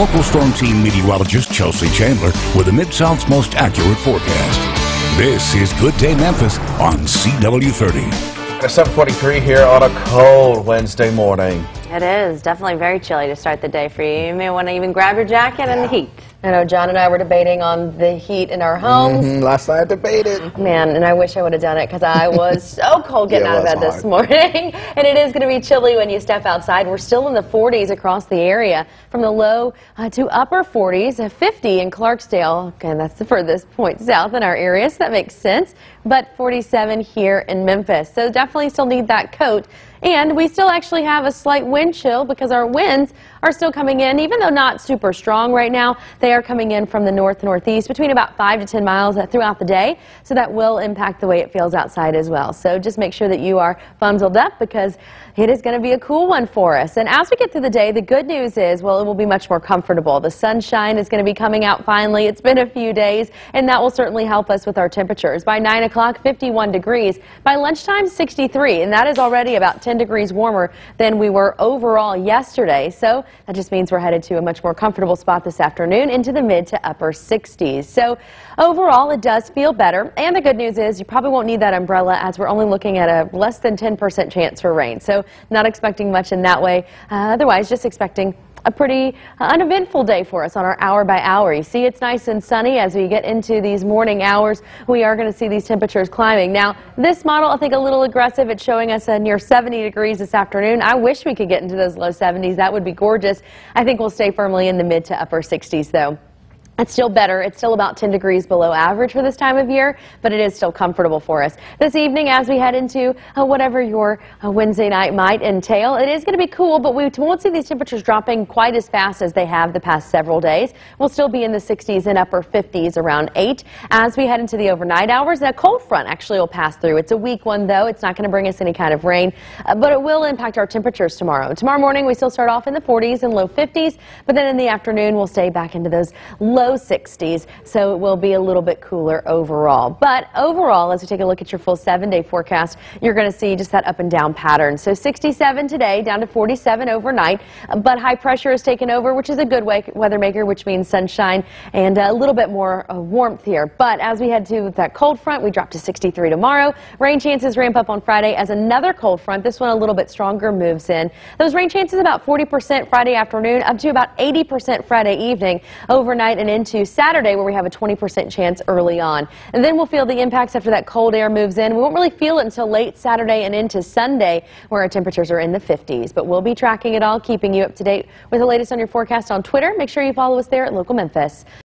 local storm team meteorologist Chelsea Chandler with the Mid-South's most accurate forecast. This is Good Day Memphis on CW30. It's 7:43 here on a cold Wednesday morning. It is definitely very chilly to start the day for you. You may want to even grab your jacket and the heat. I know John and I were debating on the heat in our homes. Last night I debated. Man, and I wish I would have done it because I was so cold getting out of bed this morning. And it is going to be chilly when you step outside. We're still in the 40s across the area, from the low to upper 40s, 50 in Clarksdale. Again, that's the furthest point south in our area, so that makes sense. But 47 here in Memphis. So definitely still need that coat. And we still actually have a slight wind chill because our winds are still coming in, even though not super strong right now. They are coming in from the northeast between about 5 to 10 miles throughout the day. So that will impact the way it feels outside as well. So just make sure that you are bundled up because it is going to be a cool one for us. And as we get through the day, the good news is, well, it will be much more comfortable. The sunshine is going to be coming out finally. It's been a few days, and that will certainly help us with our temperatures. By 9 o'clock, 51 degrees. By lunchtime, 63, and that is already about 10 degrees warmer than we were overall yesterday. So that just means we're headed to a much more comfortable spot this afternoon into the mid to upper 60s. So overall, it does feel better. And the good news is you probably won't need that umbrella as we're only looking at a less than 10% chance for rain. So not expecting much in that way. Otherwise, just expecting a pretty uneventful day for us on our hour by hour. You see, it's nice and sunny as we get into these morning hours. We are going to see these temperatures climbing. Now, this model, I think, a little aggressive. It's showing us near 70 degrees this afternoon. I wish we could get into those low 70s. That would be gorgeous. I think we'll stay firmly in the mid to upper 60s, though. It's still better. It's still about 10 degrees below average for this time of year, but it is still comfortable for us. This evening, as we head into whatever your Wednesday night might entail, it is going to be cool, but we won't see these temperatures dropping quite as fast as they have the past several days. We'll still be in the 60s and upper 50s around 8. As we head into the overnight hours, a cold front actually will pass through. It's a weak one, though. It's not going to bring us any kind of rain, but it will impact our temperatures tomorrow. Tomorrow morning, we still start off in the 40s and low 50s, but then in the afternoon, we'll stay back into those low 60s, so it will be a little bit cooler overall. But overall, as we take a look at your full 7-day forecast, you're going to see just that up and down pattern. So 67 today, down to 47 overnight, but high pressure is taken over, which is a good weather maker, which means sunshine and a little bit more warmth here. But as we head to that cold front, we drop to 63 tomorrow. Rain chances ramp up on Friday as another cold front, this one a little bit stronger, moves in. Those rain chances about 40% Friday afternoon, up to about 80% Friday evening, overnight and into Saturday, where we have a 20% chance early on. And then we'll feel the impacts after that cold air moves in. We won't really feel it until late Saturday and into Sunday, where our temperatures are in the 50s. But we'll be tracking it all, keeping you up to date with the latest on your forecast on Twitter. Make sure you follow us there at Local Memphis.